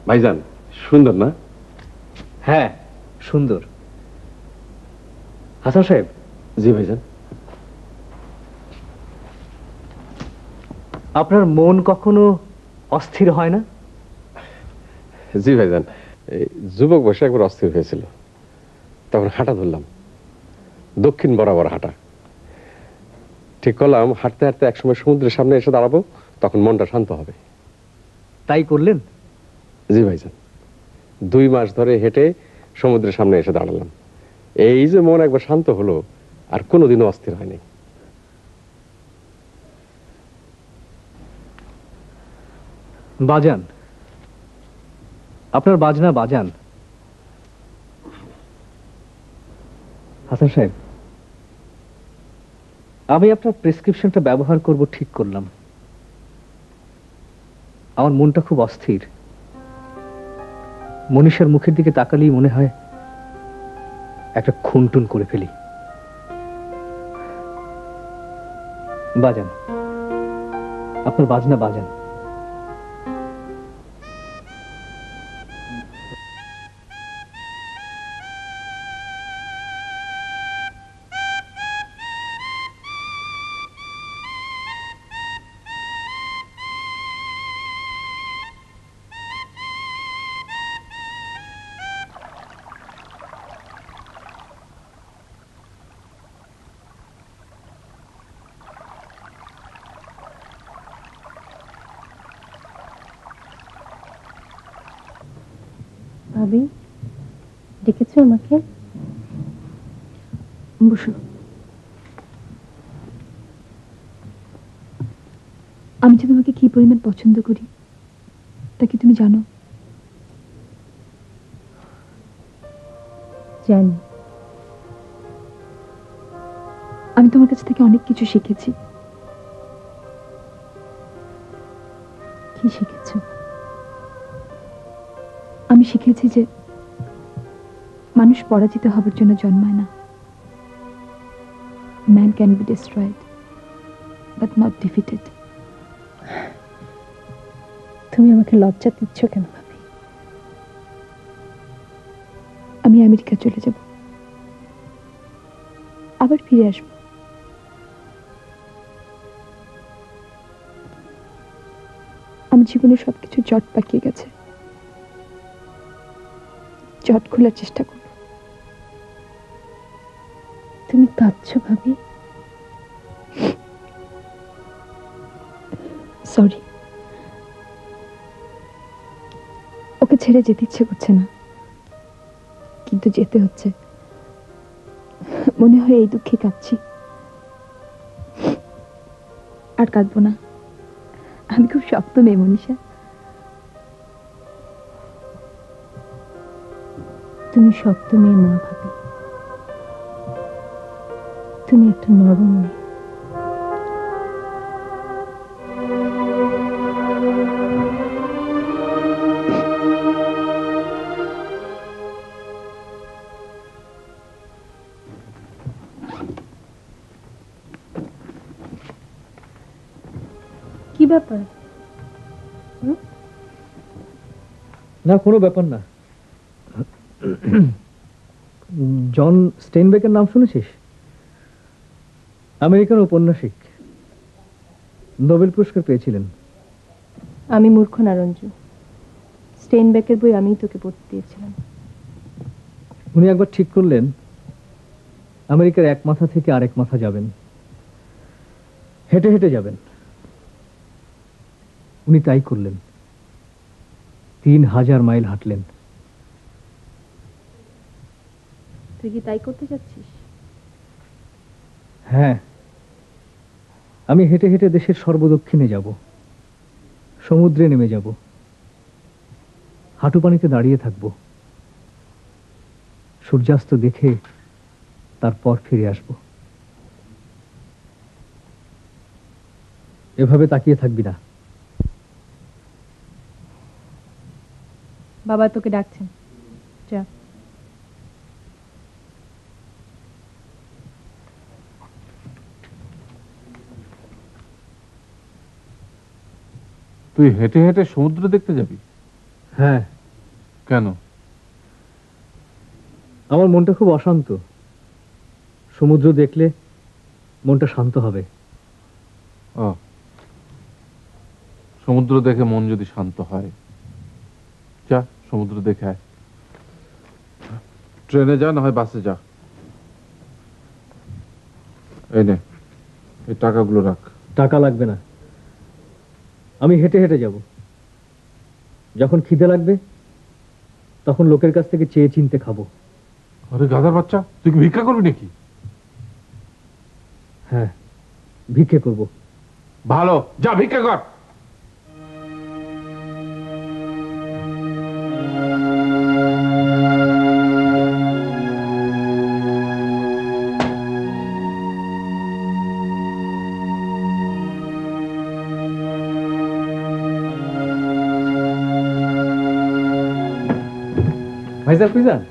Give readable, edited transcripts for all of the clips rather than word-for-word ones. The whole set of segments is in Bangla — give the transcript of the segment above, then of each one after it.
ভাইজান সুন্দর না? হ্যাঁ সুন্দর। হাসান সাহেব। জি ভাইজান। আপনার মন কখনো অস্থির হয় না? জি ভাইজান, এই যুবক বয়সে একবার অস্থির হয়েছিল, তখন হাঁটা ধরলাম, দক্ষিণ বরাবর হাঁটা ঠিক করলাম। হাঁটতে হাঁটতে একসময় সমুদ্রের সামনে এসে দাঁড়াবো, তখন মনটা শান্ত হবে। তাই করলেন? জি ভাইজান, 2 মাস ধরে হেঁটে সমুদ্রের সামনে এসে দাঁড়ালাম। এই যে মন একবার শান্ত হলো, আর কোনোদিনও অস্থির হয়নি। বাজান, আপনার বাজনা বাজান। হাসান সাহেব, আমি আপনার প্রেসক্রিপশনটা ব্যবহার করব ঠিক করলাম। আমার মনটা খুব অস্থির। মনীষার মুখের দিকে তাকালেই মনে হয় একটা খুনটুন করে ফেলি। বাজান, আপনার বাজনা বাজান। ভাবি, ডেকেছো আমাকে? বসো। আমি যে তোমাকে কি পরিমাণ পছন্দ করি তা কি তুমি জানো? জানি। আমি তোমার কাছ থেকে অনেক কিছু শিখেছি। কি শিখেছো? আমি শিখেছি যে মানুষ পরাজিত হবার জন্য জন্মায় না। Man can be destroyed, but not defeated. তুমি আমাকে লজ্জা দিচ্ছ কেন ভাবি? আমি আমেরিকা চলে যাব, আবার ফিরে আসব। আমার জীবনে সবকিছু জট পাকিয়ে গেছে, জট খোলার চেষ্টা করব। তুমি কাঁদছো ভাবি? সরি, ওকে ছেড়ে যেতে ইচ্ছে করছে না, কিন্তু যেতে হচ্ছে। মনে হয় এই দুঃখে কাঁদছি। আর কাঁদবো না। আমি খুব শক্ত মেয়ে মনীষা। তুমি শক্ত মেয়ে না ভাবি, তুমি একটা নরম মেয়ে। কি ব্যাপার? না, কোনো ব্যাপার না। জন স্টেইনবেকের নাম শুনেছিস? আমেরিকান ঔপন্যাসিক, নোবেল পুরস্কার পেয়েছিলেন। আমি মূর্খ না রঞ্জু, স্টেইনবেকের বই আমিই তোকে পড়তে দিয়েছিলাম। উনি একবার ঠিক করলেন আমেরিকার এক মাথা থেকে আরেক মাথা যাবেন, হেঁটে হেঁটে যাবেন। উনি তাই করলেন, 3000 মাইল হাঁটলেন। তুই কি তাই করতে যাচ্ছিস? হ্যাঁ, আমি হেঁটে হেঁটে দেশের সর্বদক্ষিণে যাব, সমুদ্রে নেমে যাব, হাঁটু পানিতে দাঁড়িয়ে থাকব, সূর্যাস্ত দেখে তারপর ফিরে আসব। এভাবে তাকিয়ে থাকবি না। বাবা তোকে ডাকছেন, যা। তুই হেঁটে হেঁটে সমুদ্র দেখতে যাবি? হ্যাঁ, কেন? আমার মনটা খুব অশান্ত। সমুদ্র দেখলে মনটা শান্ত হবে। ও, সমুদ্র দেখে মন যদি শান্ত হয়, যা সমুদ্র দেখে আয়। ট্রেনে যা, না হয় বাসে যা। এই নে, এই টাকাগুলো রাখ। টাকা লাগবে না, আমি হেঁটে হেঁটে যাব। যখন খিদে লাগবে তখন লোকের কাছ থেকে চেয়ে চিনতে খাবো। আরে গাধার বাচ্চা, তুই কি ভিক্ষা করবি নাকি? হ্যাঁ, ভিক্ষে করব। ভালো, যা ভিক্ষা কর। ভাইজান কই যান?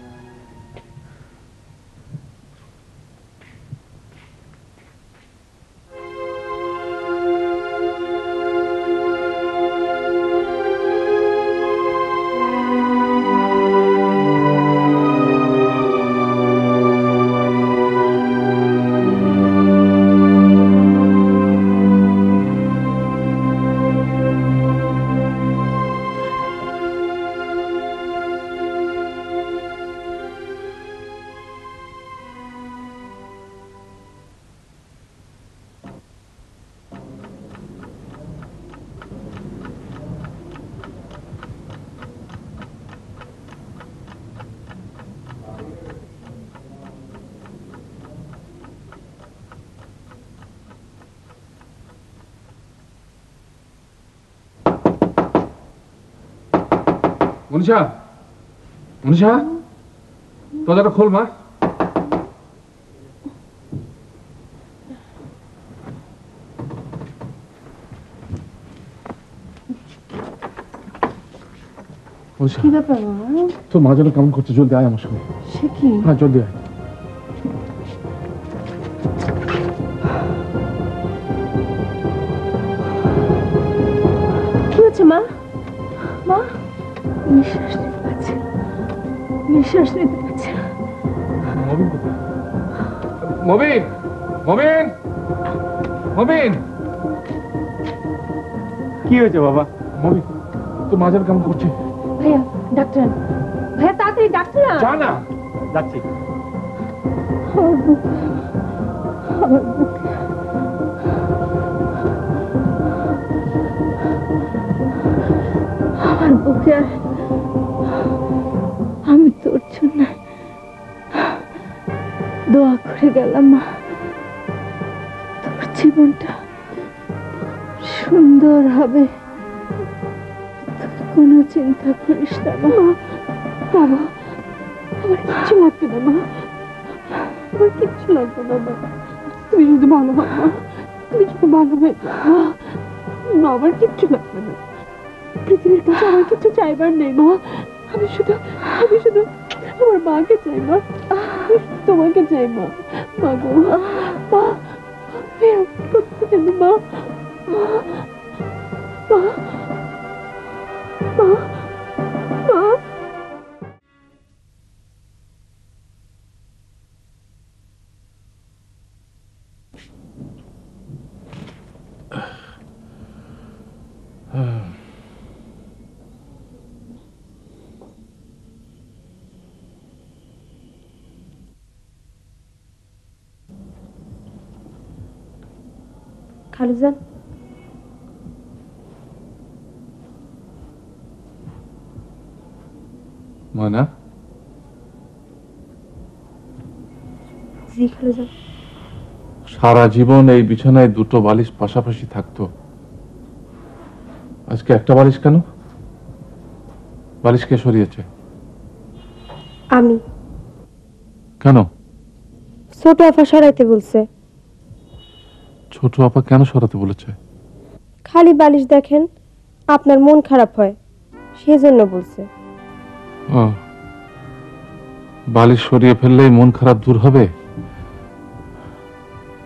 মনীষা, মনীষা, দরজাটা খোল মা। কি ব্যাপার বাবা? তোর মা যেন কেমন করছে, জলদি আয় আমার সঙ্গে। সে কি? হ্যাঁ, জলদি আয়। কি হচ্ছে মা? মা নিঃশ্বাস নিতে পারছে না, নিঃশ্বাস নিতে পারছে না। মবিন কোথায়? মবিন, মবিন, মবিন। কি হয়েছে বাবা? মবিন, তোর মা যেন কেমন করছে। ভাইয়া ডাক্তার, ভাইয়া তাড়াতাড়ি ডাক্তার। যা না। যাচ্ছি। আমার বুক, আমার বুক, আমার বুকে। আমি তোর জন্য দোয়া করে গেলাম মা, তোর জীবনটা সুন্দর হবে, কোনো চিন্তা করিস না মা। বাবা, আমার কিচ্ছু লাগবে না মা, আমার কিচ্ছু লাগবে না মা। তুমি শুধু ভালো হও মা, তুমি শুধু ভালো হয়ে যাও মা। আমার কিচ্ছু লাগবে না, পৃথিবীর কাছে আমার কিছু চাইবার নেই মা। আমি শুধু আমার মাকে চাই মা, তোমাকে চাই মা। মা গো, মা, কেন মা? মা, মা, মা, মা। খালুজান, ময়না, জি খালুজান। সারা জীবন এই বিছানায় দুটো বালিশ পাশাপাশি থাকতো, আজকে একটা বালিশ কেন? বালিশ কে সরিয়েছে? আমি। কেন? ছোট আপা সরাইতে বলছে। ছোট আপা কেন সরাতে বলেছে? খালি বালিশ দেখেন আপনার মন খারাপ হয়, সেজন্য বলছে। ও, বালিশ সরিয়ে ফেললেই মন খারাপ দূর হবে?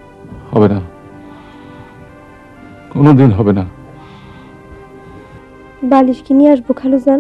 হবে না, কোনোদিন হবে না। বালিশ কি নিয়ে আসবো খালুজান?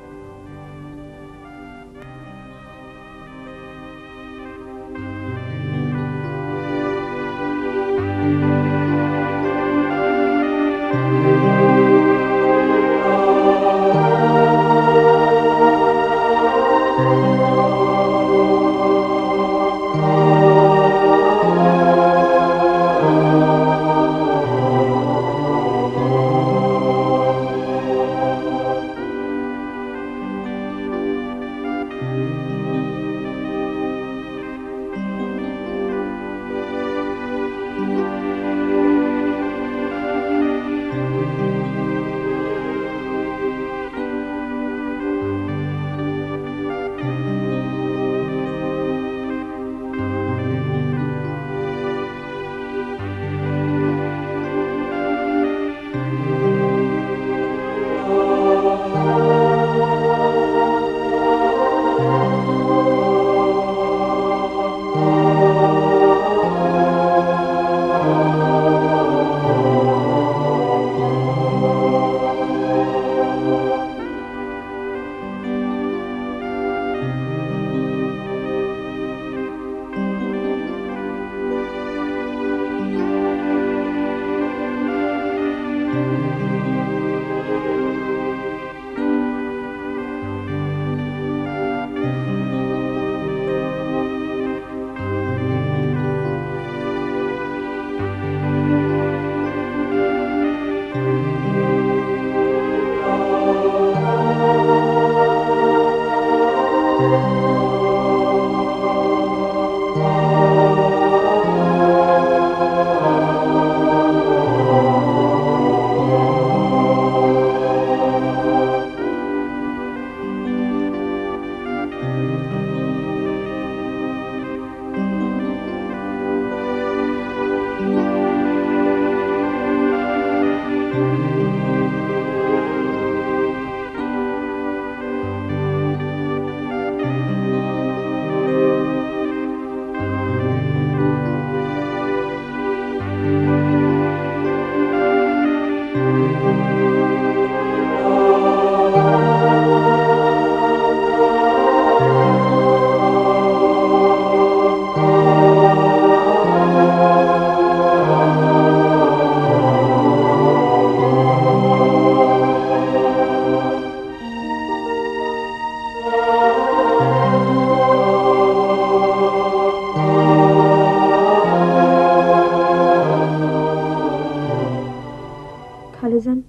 খালুজান,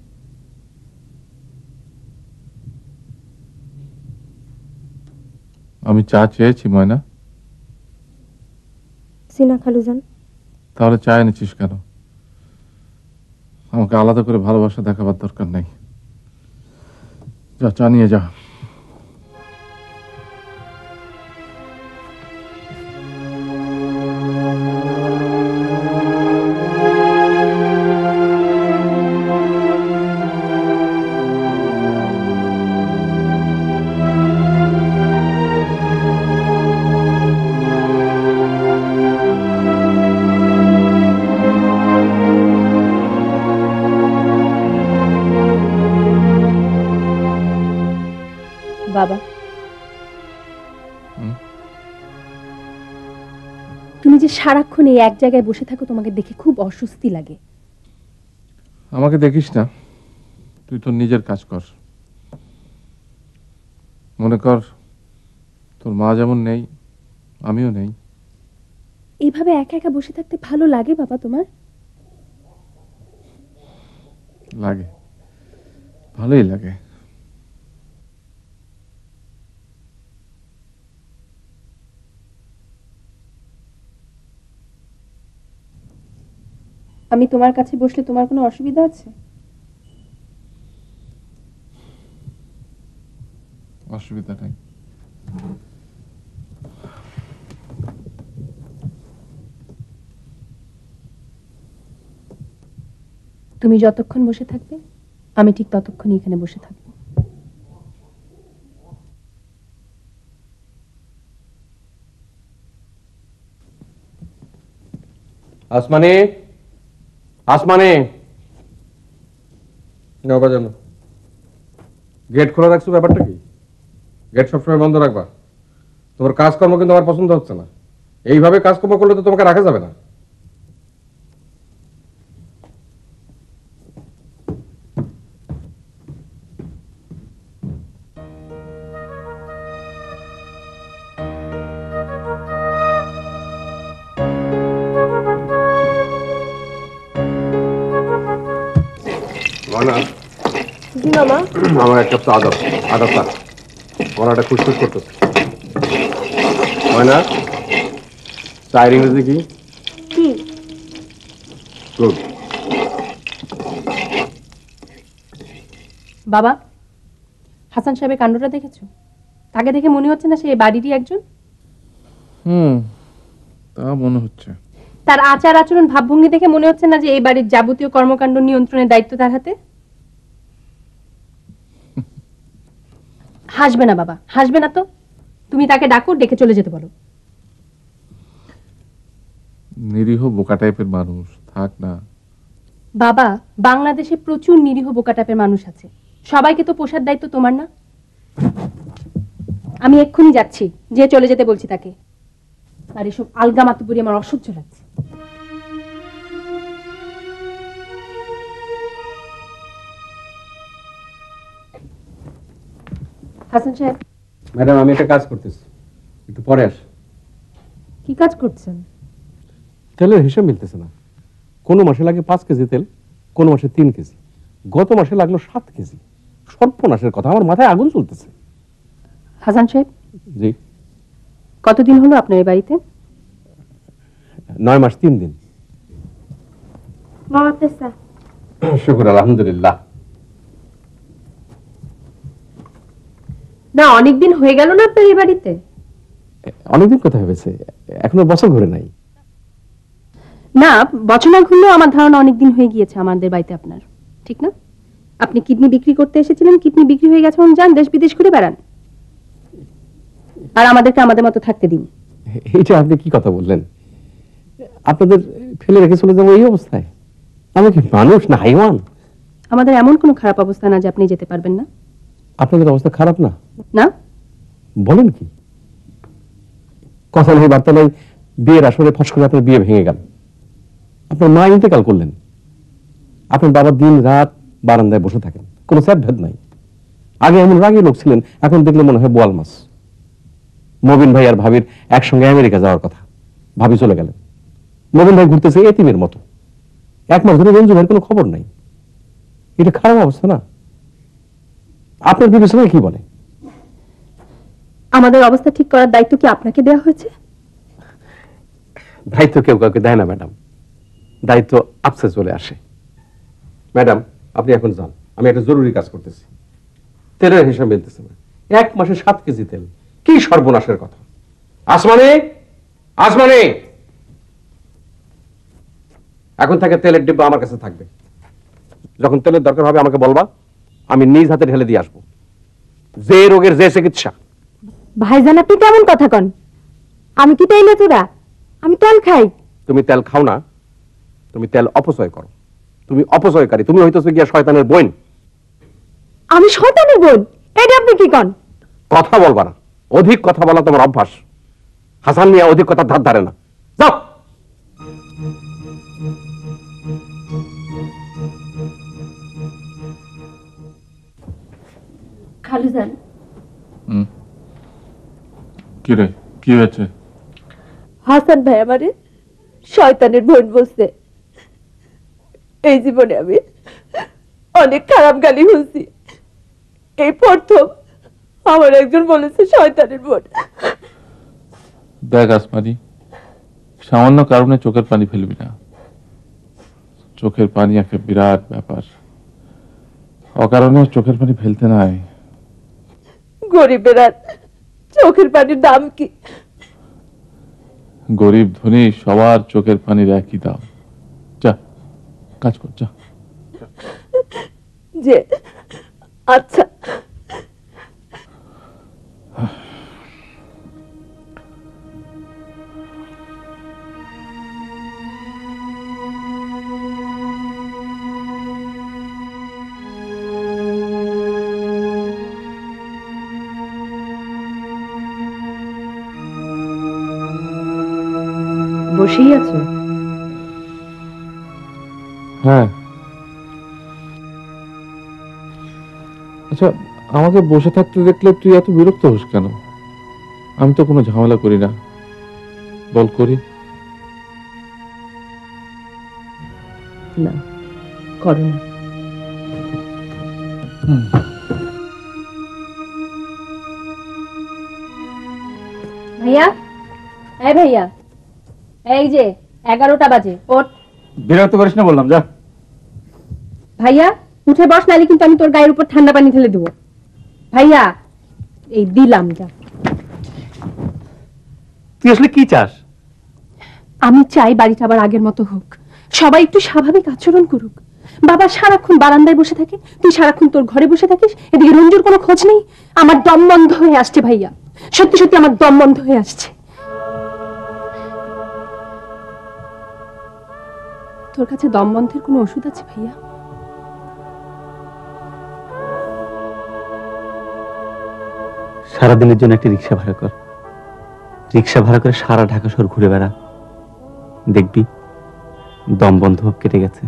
আমি চা চেয়েছি ময়না? সিনা খালুজান। তাহলে চা এনেছিস কেন? আমাকে আলাদা করে ভালোবাসা দেখাবার দরকার নেই। যা চা নিয়ে যা। বাবা, তুমি যে সারাক্ষণ এই এক জায়গায় বসে থাকো, তোমাকে দেখে খুব অস্বস্তি লাগে। আমাকে দেখিস না, তুই তোর নিজের কাজ কর। মনে কর তোর মা যেমন নেই, আমিও নেই। এইভাবে একা একা বসে থাকতে ভালো লাগে বাবা তোমার? লাগে, ভালোই লাগে। আমি তোমার কাছে বসলে তোমার কোনো অসুবিধা আছে? অসুবিধা নাই। তুমি যতক্ষণ বসে থাকবে আমি ঠিক ততক্ষণই এখানে বসে থাকবো। আসমানে, আসমানে, নৌকা জন্য গেট খোলা রাখছো, ব্যাপারটা কি? গেট সবসময় বন্ধ রাখবা। তোমার কাজকর্ম কিন্তু আমার পছন্দ হচ্ছে না। এইভাবে কাজকর্ম করলে তো তোমাকে রাখা যাবে না। জি মামা। আমার এক কাপ চা দাও, আদা চা। গলাটা খুশখুশ করতেছে। ময়না, চায়ের ইংরেজি কি? কি? গুড। বাবা, হাসান সাহেবের কাণ্ডটা দেখেছো? তাকে দেখে মনে হচ্ছে না সে এই বাড়িরই একজন? তা মনে হচ্ছে। তার আচার আচরণ ভাবভঙ্গি দেখে মনে হচ্ছে না যে এই বাড়ির যাবতীয় কর্মকাণ্ড নিয়ন্ত্রণের দায়িত্ব তার হাতে? হাসবে না বাবা, হাসবে না তো। তুমি তাকে ডাকো, ডেকে চলে যেতে বলো। নিরীহ বোকা টাইপের মানুষ, থাক না। বাবা, বাংলাদেশে প্রচুর নিরীহ বোকা টাইপের মানুষ আছে। সবাইকে তো পোষার দায়িত্ব তোমার না। আমি এক্ষুনি যাচ্ছি, যে চলে যেতে বলছি তাকে। আর এসব আলগা মাতুপুরি আমার অসহ্য লাগছে। হাসান সাহেব। ম্যাডাম, আমি একটা কাজ করতেছি, একটু পরে আস। কি কাজ করছেন? তেলের হিসাব মিলতেছে না। কোনো মাসে লাগে 5 কেজি তেল, কোনো মাসে 3 কেজি, গত মাসে লাগলো 7 কেজি। সর্বনাশের কথা, আমার মাথায় আগুন চলতেছে। হাসান সাহেব, জি। কতদিন হলো আপনার এই বাড়িতে? 9 মাস 3 দিন। মামা পেশা। শুকুর আলহামদুলিল্লাহ। না, অনেকদিন হয়ে গেল না আপনার এই বাড়িতে? অনেকদিন কথা ভেবেছে, এখনো বছর ঘুরে নাই। না, বছর না ঘুরলেও আমার ধারণা অনেকদিন হয়ে গিয়েছে আমাদের বাড়িতে আপনার, ঠিক না? আপনি কিডনি বিক্রি করতে এসেছিলেন, কিডনি বিক্রি হয়ে গেছে, যান দেশ বিদেশ ঘুরে বেড়ান, আর আমাদেরকে আমাদের মতো থাকতে দিন। এইটা আপনি কি কথা বললেন? আপনাদের ফেলে রেখে চলে যাবো এই অবস্থায়? আমি কি মানুষ না হাইওয়ান? আমাদের এমন কোনো খারাপ অবস্থা না যে আপনি যেতে পারবেন না। আপনাদের অবস্থা খারাপ না? না। বলেন কি? কথা নেই বার্তা নেই, বিয়ের আসরে ফস করে আপনার বিয়ে ভেঙে গেল। আপনার মা ইন্তেকাল করলেন। আপনার বাবা দিন রাত বারান্দায় বসে থাকেন, কোনো স্যাট ভেদ নাই। আগে এমন রাগী লোক ছিলেন, এখন দেখলে মনে হয় বোয়াল মাছ। মবিন ভাই আর ভাবির একসঙ্গে আমেরিকা যাওয়ার কথা, ভাবি চলে গেলেন। মবিন ভাই ঘুরতেছে এতিমের মতো। 1 মাস ধরে রঞ্জু ভাইয়ের কোনো খবর নাই। এটা খারাপ অবস্থা না? আপনার বিবেচনায় কি বলে? আমাদের অবস্থা ঠিক করার দায়িত্ব কি আপনাকে দেওয়া হয়েছে? দায়িত্ব কেউ কাউকে দেয় না ম্যাডাম, দায়িত্ব আপসে চলে আসে। ম্যাডাম, আপনি এখন যান, আমি একটা জরুরি কাজ করতেছি। তেলের হিসাব মিলতেছে না। 1 মাসে 7 কেজি তেল, কি সর্বনাশের কথা! আসমানে, আসমানে, এখন থেকে তেলের ডিব্বা আমার কাছে থাকবে। যখন তেলের দরকার হবে আমাকে বলবা, আমি নিজ হাতে ঢেলে দিয়ে আসবো। যে রোগের যে চিকিৎসা। ভাইজান, আপনি কেমন কথা কন? আমি কি তাই না তোরা? আমি তেল খাই। তুমি তেল খাও না, তুমি তেল অপচয় করো। তুমি অপচয়কারী, তুমি হইতেছো গিয়া শয়তানের বোন। আমি শয়তানের বোন? এটা আপনি কি কন? কথা বলবা না, অধিক কথা বলা তোমার অভ্যাস। হাসান মিয়া অধিক কথার ধার ধারে না। যাও। খালুজান, কি রে, কি হয়েছে? হাসান ভাই আমারে শয়তানের বোন বলছে। এই জীবনে আমি অনেক খারাপ গালি শুনছি, এই প্রথম আমার একজন বলেছে শয়তানের বোন। দেখ আসমানি, সামান্য কারণে চোখের পানি ফেলবি না। চোখের পানি একটা বিরাট ব্যাপার, অকারণে চোখের পানি ফেলতে নাই। গরিবের আর চোখের পানির দাম কি? গরিব ধনী সবার চোখের পানির একই দাম। যা কাজ কর, যা। যে আচ্ছা, বসেই আছো? হ্যাঁ। আচ্ছা, আমাকে বসে থাকতে দেখলে তুই এত বিরক্ত হোস কেন? আমি তো কোনো ঝামেলা করি না। বল, করি? না, করো না। ভাইয়া, এই ভাইয়া, এই যে 11টা বাজে, ওঠ। বিরক্ত করিস না বললাম, যা। ভাইয়া উঠে বস, নালে কিন্তু আমি তোর গায়ের উপর ঠান্ডা পানি ঢেলে দেবো। ভাইয়া, এই দিলাম, যা। তুই আসলে কি চাস? আমি চাই বাড়িটা আবার আগের মতো হোক, সবাই একটু স্বাভাবিক আচরণ করুক। বাবা সারাক্ষণ বারান্দায় বসে থাকে, তুই সারাক্ষণ তোর ঘরে বসে থাকিস, এদিকে রঞ্জুর কোনো খোঁজ নেই। আমার দম বন্ধ হয়ে আসছে ভাইয়া, সত্যি সত্যি আমার দম বন্ধ হয়ে আসছে। তোর কাছে দম বন্ধের কোনো ওষুধ আছে ভাইয়া? সারাদিনের জন্য একটা রিক্সা ভাড়া কর। রিক্সা ভাড়া করে সারা ঢাকা শহর ঘুরে বেড়া, দেখবি দম বন্ধ ভাব কেটে গেছে।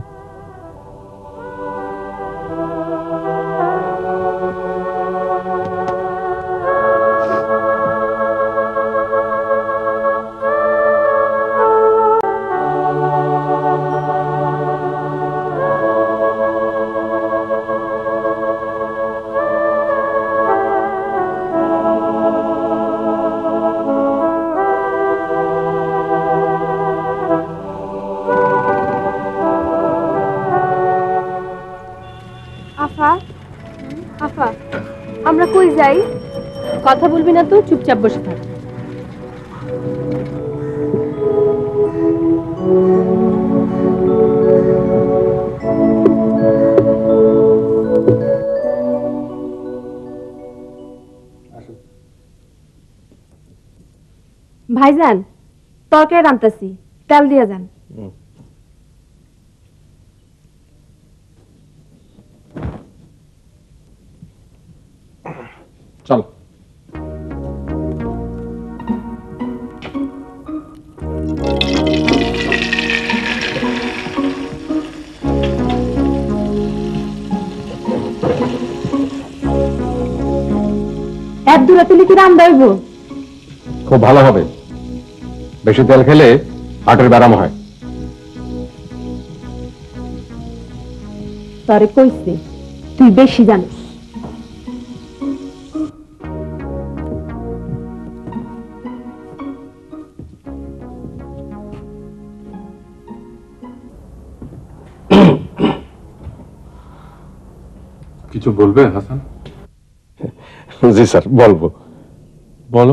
আফা, আফা, আমরা কই যাই? কথা বলবি না তো, চুপচাপ বসে থাক। ভাইজান, তরকারি রান্তাছি, তেল দিয়ে যান। চল। এক দূরে তুলি কি রান্না হইব? খুব ভালো হবে। বেশি তেল খেলে হার্টের ব্যারাম হয়। তরে কইছে তুই বেশি জানিস। কিছু বলবে হাসান? জি স্যার, বলবো। বলো।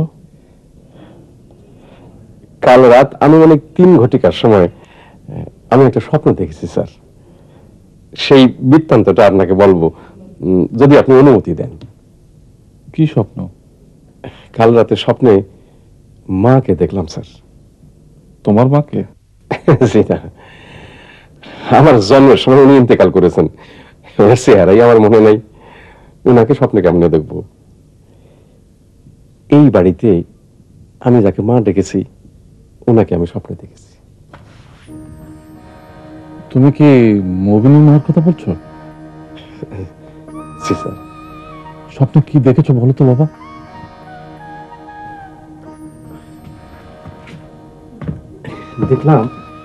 কাল রাত আনুমানিক 3 ঘটিকার সময় আমি একটা স্বপ্ন দেখেছি স্যার। সেই বৃত্তান্তটা আপনাকে বলবো, যদি আপনি অনুমতি দেন। কি স্বপ্ন? কাল রাতে স্বপ্নে মাকে দেখলাম স্যার। তোমার মাকে? জি না, আমার জন্মের সময় উনি ইন্তেকাল করেছেন। ওনার চেহারাই আমার মনে নাই, উনাকে স্বপ্নে কেমনে দেখবো। এই বাড়িতে আমি যাকে মা ডেকেছি, ওনাকে আমি স্বপ্নে দেখেছি। তুমি কি মবিনুল মার কথা বলছো? জি স্যার। স্বপ্নে কি দেখেছো বলো তো বাবা। দেখলাম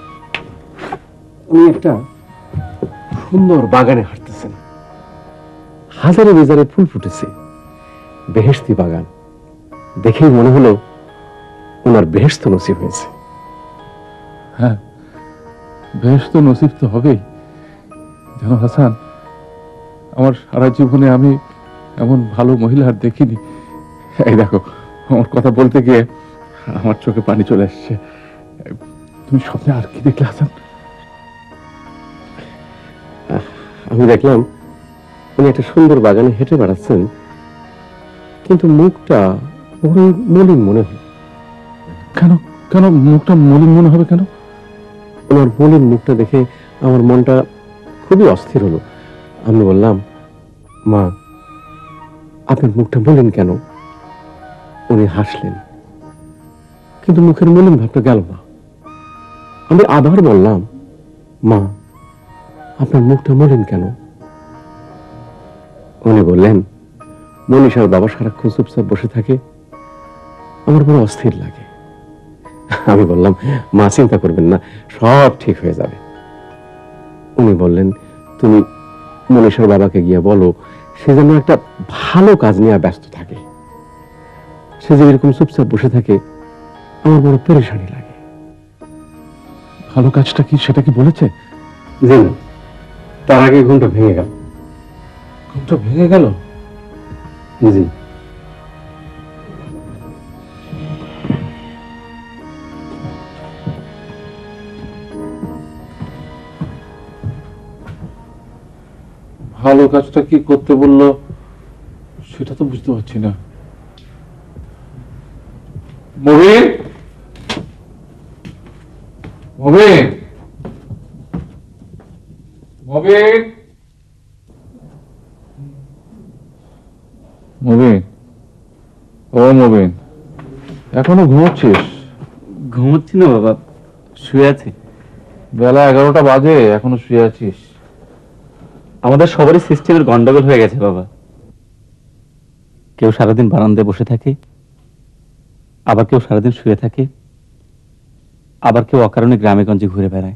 উনি একটা সুন্দর বাগানে হাঁটতেছেন। হাজারে বেজারে ফুল ফুটেছে, বেহেশতি বাগান। দেখেই মনে হলো ওনার বেহেশত নসিব হয়েছে। হ্যাঁ, বেশ তো নসিব তো হবেই। জানো হাসান, আমার সারা জীবনে আমি এমন ভালো মহিলা আর দেখিনি। এই দেখো, আমার কথা বলতে গিয়ে আমার চোখে পানি চলে আসছে। তুমি স্বপ্নে আর কি দেখলে হাসান? আমি দেখলাম উনি একটা সুন্দর বাগানে হেঁটে বেড়াচ্ছেন, কিন্তু মুখটা বড় মলিন মনে হয়। কেন কেন মুখটা মলিন মনে হবে কেন? ওনার মলিন মুখটা দেখে আমার মনটা খুবই অস্থির হলো। আমি বললাম, মা, আপনার মুখটা মলিন কেন? উনি হাসলেন, কিন্তু মুখের মলিন ভাবটা গেল না। আমি আবার বললাম, মা আপনার মুখটা মলিন কেন? উনি বললেন, মনীষার বাবা সারাক্ষণ চুপচাপ বসে থাকে, আমার বড় অস্থির লাগে। আমি বললাম, মা চিন্তা করবেন না, সব ঠিক হয়ে যাবে। উনি বললেন, তুমি মনীষার বাবাকে গিয়ে বলো সে যেন একটা ভালো কাজ নিয়ে ব্যস্ত থাকে। সে যে এরকম চুপচাপ বসে থাকে আমার বড় পেরেশানি লাগে। ভালো কাজটা কি সেটা কি বলেছে? জি না, তার আগে ঘুমটা ভেঙে গেল। ঘুমটা ভেঙে গেল? জি। ভালো কাজটা কি করতে বললো সেটা তো বুঝতে পারছি না। মবিন, মবিন, মবিন, মবিন, ও মবিন, এখনো ঘুমোচ্ছিস? ঘুমোচ্ছি না বাবা, শুয়ে আছি। বেলা 11টা বাজে, এখনো শুয়ে আছিস? আমাদের সবারই সিস্টেমের গন্ডগোল হয়ে গেছে বাবা। কেউ সারাদিন বারান্দায় বসে থাকে, আবার কেউ সারাদিন শুয়ে থাকে, আবার কেউ অকারণে গ্রামে গঞ্জে ঘুরে বেড়ায়।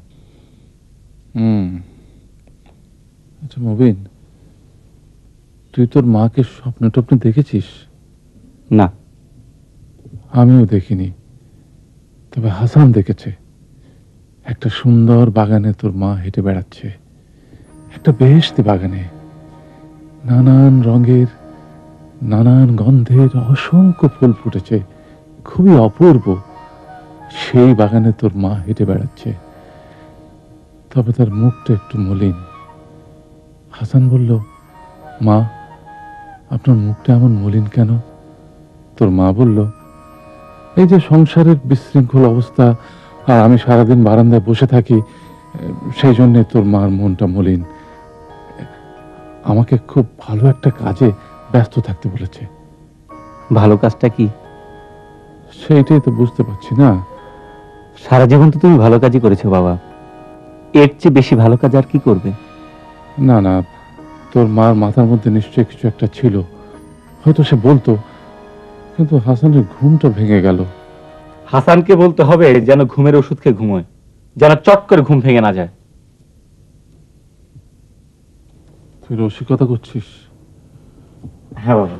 আচ্ছা মবিন, তুই তোর মাকে স্বপ্নে টপ্নে দেখেছিস? না। আমিও দেখিনি, তবে হাসান দেখেছে। একটা সুন্দর বাগানে তোর মা হেঁটে বেড়াচ্ছে, একটা বেহেশতি বাগানে, নানান রঙের নানান গন্ধের অসংখ্য ফুল ফুটেছে, খুবই অপূর্ব। সেই বাগানে তোর মা হেঁটে বেড়াচ্ছে, তবে তার মুখটা একটু মলিন। হাসান বলল, মা আপনার মুখটা এমন মলিন কেন? তোর মা বলল, এই যে সংসারের বিশৃঙ্খল অবস্থা, আর আমি সারাদিন বারান্দায় বসে থাকি, সেই জন্যে তোর মার মনটা মলিন। আমাকে খুব ভালো একটা কাজে ব্যস্ত থাকতে বলেছে। ভালো কাজটা কি? সেইটাই তো বুঝতে পারছি না। সারা জীবন তো তুমি ভালো কাজই করেছো বাবা, এর চেয়ে বেশি ভালো কাজ আর কি করবে? না না, তোর মার মাথার মধ্যে নিশ্চয়ই কিছু একটা ছিল, হয়তো সে বলতো, কিন্তু হাসানের ঘুমটা ভেঙে গেল। হাসানকে বলতে হবে যেন ঘুমের ওষুধ খেয়ে ঘুমোয়, যেন চট করে ঘুম ভেঙে না যায়। তুই রসিকতা করছিস? হ্যাঁ বাবা।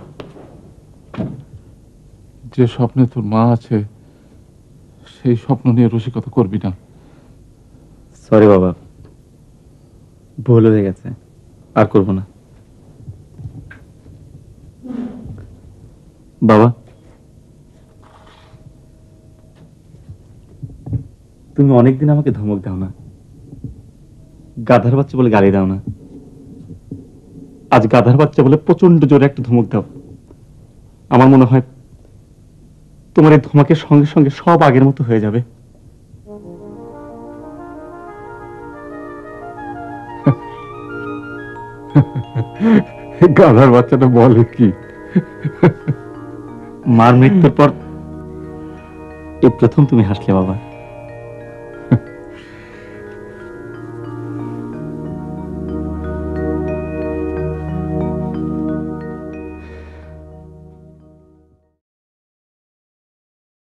যে স্বপ্নে তোর মা আছে সেই স্বপ্ন নিয়ে রসিকতা করবি না। সরি বাবা, ভুল হয়ে গেছে, আর করব না। বাবা, তুমি অনেকদিন আমাকে ধমক দাও না, গাধার বাচ্চা বলে গালি দাও না। আজ গাধার বাচ্চা বলে প্রচন্ড জোরে একটা ধমক দাও। আমার মনে হয় তোমার এই ধমকের সঙ্গে সঙ্গে সব আগের মতো হয়ে যাবে। গাধার বাচ্চাটা বলে কি? মার মৃত্যুর পর এই প্রথম তুমি হাসলে বাবা।